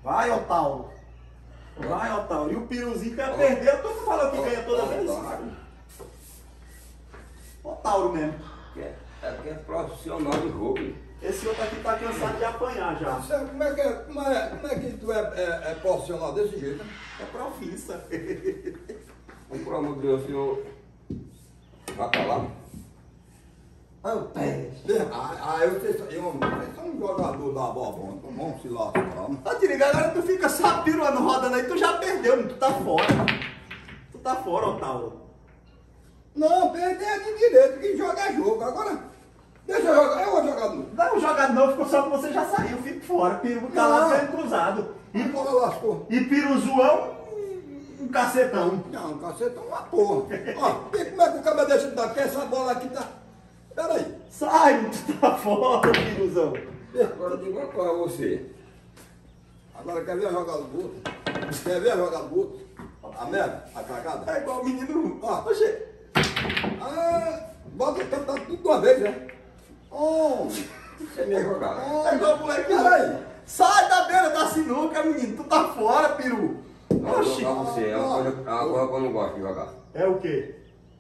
Vai, Otauro. Vai, Otauro. E o Piruzinho quer perder. Tu falou que ganha toda vez. Otauro mesmo. É profissional de jogo. Esse outro aqui tá cansado de apanhar já. Como é que tu é profissional desse jeito? Né? É profissa. Por amor de Deus, senhor. Vai pra lá. Olha o pé. Vocês são um jogador da bola, então vamos se lascar. Tá te ligado? Agora tu fica só piruando, rodando aí, tu já perdeu, tu tá fora. Tu tá fora, Otauro. Não, perder é de direito, quem joga é jogo. Agora, deixa eu jogar, eu vou jogar de novo. Não, joga não, ficou só que você já saiu, fica fora. Peru calado, pé cruzado. E bola lascou. E Piruzuão, um cacetão. Não, cacete é uma porra. Ó, como é que o cara deixa de dar? Porque essa bola aqui tá... Peraí. Sai, tu tá fora, Piruzão. Agora eu digo uma coisa a você. Agora quer ver a jogada do outro? Quer ver a jogada do outro? A merda, a cagada. É igual o menino. Ó. Oxê. Bota o tempo tudo de uma vez, né? Você é minha jogada. É igual o moleque. Peraí. Sai da beira da sinuca, menino. Tu tá fora, Piru. Eu vou Oxi. jogar você. É uma coisa que eu não gosto de jogar. É o quê?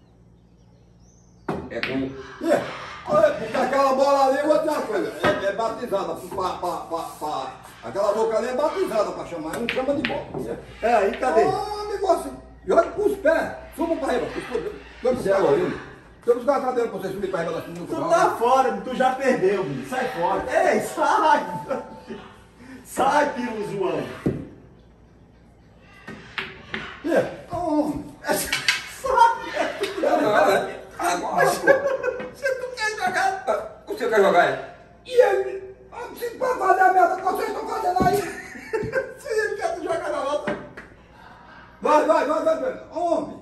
É como... Olha, porque aquela bola ali, eu vou dizer uma coisa, é batizada, aquela boca ali é batizada para chamar, não chama de bola. É aí, cadê? Negócio, joga com os pés, suba para riba, deixa eu buscar a cadeira para você subir para riba da sinuca. Tu tá fora, tu já perdeu, menino. Sai fora. Ei, sai! Sai, Piruzuão. Sai! Agora, pô. Se tu quer jogar. Você quer jogar, é? E ele, se para fazer a merda que vocês estão fazendo aí, Se ele quer tu jogar na outra. vai, homem.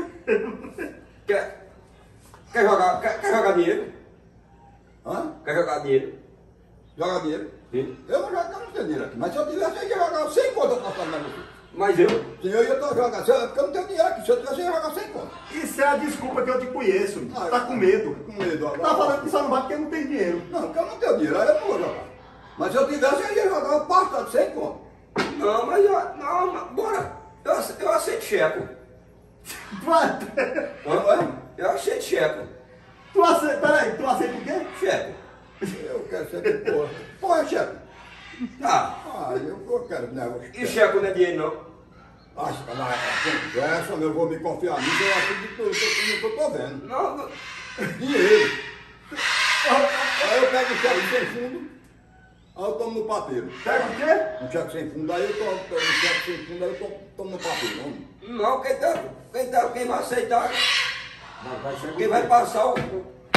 Quer jogar dinheiro? Hã? Quer jogar dinheiro? Joga dinheiro? Sim. Eu não jogo, eu não tenho dinheiro aqui, mas se eu tivesse, eu ia jogar 100 conto para passar mais você. Mas eu? Se eu ia jogar, porque eu não tenho dinheiro aqui, se eu tivesse, eu ia jogar 100 conto. Isso é a desculpa que eu te conheço. Ah, Tá com medo. Com medo agora. Tá falando que só não vai porque não tem dinheiro. Não, porque eu não tenho dinheiro, aí eu não vou jogar. Mas se eu tivesse, eu ia jogar uma parte de 100 conto. Não, mas bora. Eu aceito checo. Vai. Eu aceito checo. Tu aceita. Peraí, tu aceita o quê? Checo. Eu quero ser que porra. Porra, chefe. Tá. Eu quero negócio. E checo não é dinheiro, não? Acho que na essa, eu vou me confiar nisso, eu acredito no que eu tô vendo. Não. Dinheiro. Aí eu pego um cheque sem fundo, aí eu tomo no papeiro. Pega o quê? Um cheque sem fundo, aí eu tomo um cheque sem fundo, aí eu tomo no papeiro. Homem. Não, quem vai aceitar, quem vai passar o...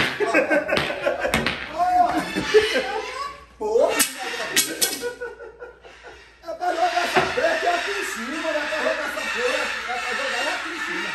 Porra! É pra jogar essa brecha aqui em cima, é pra jogar essa porra, é pra jogar aqui em cima.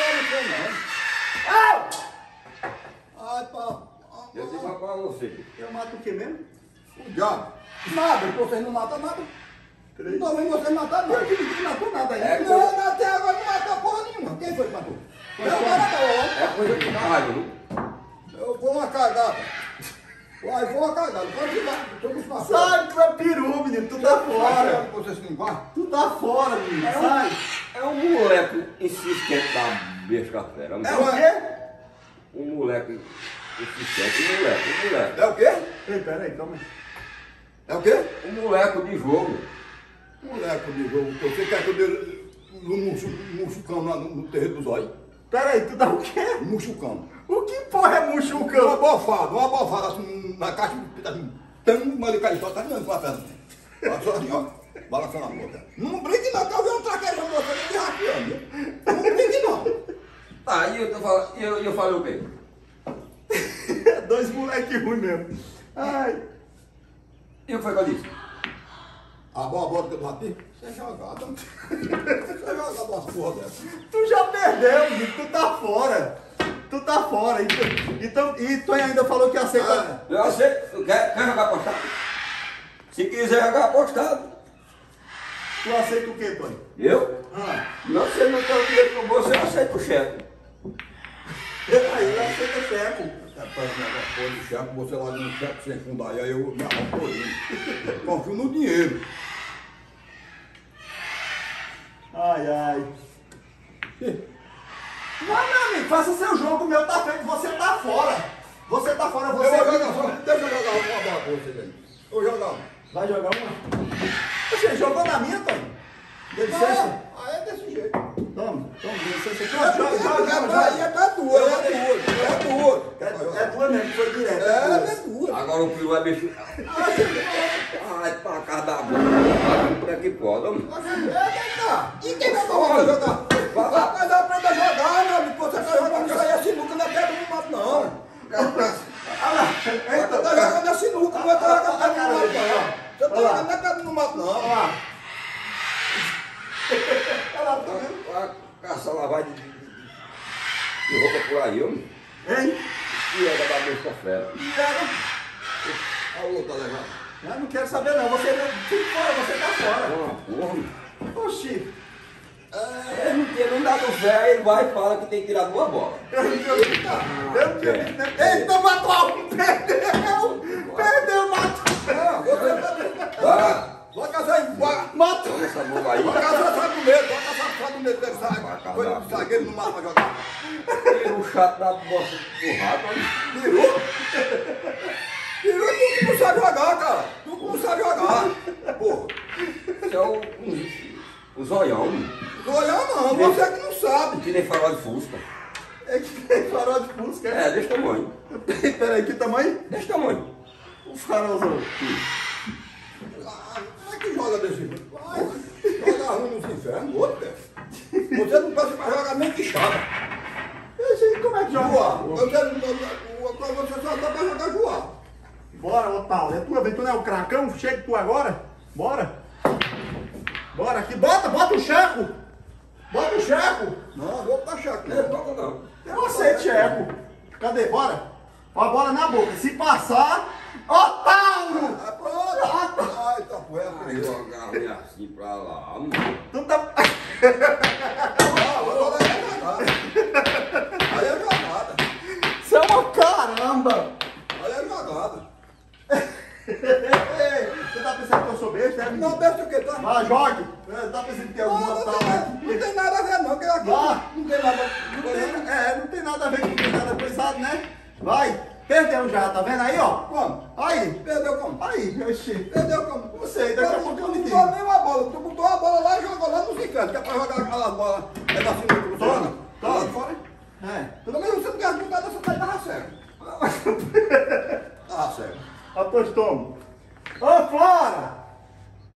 Não, não. Ai, pá. Eu digo uma coisa a você. Eu mato o quê mesmo? O diabo. Nada, vocês não matam nada. Não tô vendo vocês matar nada. Ninguém matou nada É, ainda. Não, até agora não matou porra nenhuma. Quem foi que matou? É coisa de caralho, viu? Eu vou uma cagada. Vai, vou uma cagada. Pode ir lá. Tô com Sai pra peru, menino. Tu tá fora. Vocês se limpar? Tu tá fora, menino. Sai. É um moleque insistente da besta fera. É o quê? Um moleque insistente, um moleque. É o quê? Ei, peraí, calma aí. É o quê? Um moleque de jogo. Moleque de jogo. Você quer que eu dê um muxucão no terreiro dos olhos? Peraí, tu dá o quê? Muxucão. O que porra é Uma muxucão? bofada assim, na caixa, assim, tão malicadinho, tá virando pra perna. Só assim, ó, balançando a boca. Não brinque não, que eu vi um traquejão você me rateando. Não brinque não. Tá, e eu falei o quê? Dois moleque ruim mesmo. Ai. E o que foi que eu disse? A bola que eu bati, você é jogado. Você é jogado umas porra dessa. Tu já perdeu, menino. Tu tá fora. Tu tá fora. E tu ainda falou que aceita. Eu aceito. Quer jogar apostado? Se quiser jogar apostado. Tu aceita o quê, Tony? Eu? Não, se ele não tem o dinheiro no bolso, eu aceito o cheque. Aí ele aceita checo. Pô, de chefe, você lá no chefe sem fundar, aí eu me arranco todinho. Confio no dinheiro. Ai, ai. Não, meu amigo, faça seu jogo, o meu tá feito, você tá fora. Você tá fora, você... Eu vou jogar só, deixa eu jogar uma bola pra você aí. Eu vou jogar uma. Vai jogar uma? Você jogou na minha, Tony? Dê licença. Aí é desse jeito. Toma, dê licença. Aí é pra tua, é tua. É tua mesmo, foi direto. É tua. Agora o filho vai mexer. Ai, pra casa da boca. Por aqui pode, homem. E quem vai falar pra jogar? Rapaz, aprenda a jogar, meu amigo. Você tá jogando isso aí é sinuca, não é pedra no mato, não. Você tá jogando é sinuca, não é pedra no mato, não. Você tá jogando não é pedra no mato, não. Olha lá, tá vendo? Vai caçar lavagem de roupa por aí, homem. Hein? E é da cabeça fera. A outra legal. Eu não quero saber não, você fica fora, você tá fora. Porra. Oxi. Ele não tinha nem dado fé, ele vai e fala que tem que tirar duas bolas. Eu não tinha visto nada. Eita, matou! Perdeu, matou! Vai casar em guarda. Matou! Olha essa bola aí. Vai casar só do medo, vai casar só do medo dele, sabe? Foi no zagueiro no mato pra jogar. Tira o chato da bosta do rato, olha. Tirou? Tirou tu que não sabe jogar, cara. Tu que não sabe jogar. Porra. Isso é o zoião. Não olhar não, você que não sabe. Que nem farol de fusca. É que tem farol de fusca. É, desse tamanho. Peraí, que tamanho? Desse tamanho. O farolzão. Como é que joga desse jeito? Joga ruim nos infernos, outro. Você não pode pra jogar nem que chata. Como é que joga? Você só dá pra jogar joar. Bora, Otávio. É tua vez, tu não é o cracão? Chega tu agora. Bora. Bora aqui. Bota o checo. Bota o checo. Não, vou tá chato. Não toca não. Eu aceito checo. Cadê? Bora. Ó a bola na boca. Se passar... Otávio! Ah, pronto. Ai, tá Vai poeta. jogar ruim assim pra lá. Tu tá... Aí é jogada. Você é uma caramba. Aí é jogada. Você tá pensando que eu sou besta, é? Não, deixa o que tá. Vai, jogue. Tá pensando que tem alguma tal aqui? Não tem nada a ver não, que aqui Vá. não tem nada. Não tem nada a ver com nada coisado, né? Vai. Perdeu já, tá vendo aí, ó? Como? Aí. Perdeu como? Aí, oxi. Perdeu como? Não sei, daqui a pouco eu Tu me não digo. botou nenhuma bola. Tu botou a bola lá e jogou lá no inferno. Que é pra jogar aquela bola. É da sinuca que você joga. Lá de fora. É. Pelo menos você não quer ajudar dessa daí, tava cego. Tava cego. Apostou. Ô, Flora!